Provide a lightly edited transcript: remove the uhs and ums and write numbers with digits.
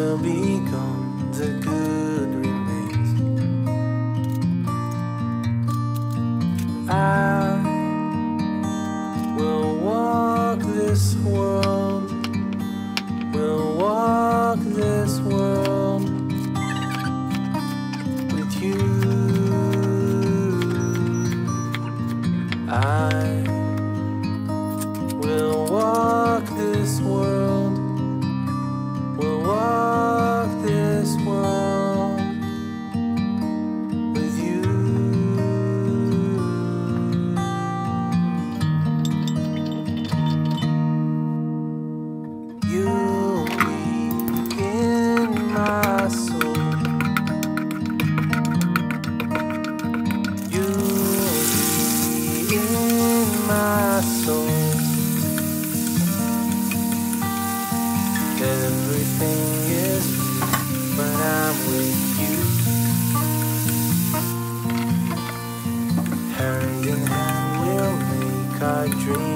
will be gone, the good remains. I will walk this world, will walk this world with you. I will walk this world, will walk this world with you. You'll be in my soul, you'll be in my soul. Everything is new when I'm with you. Hand in hand we'll make our dreams.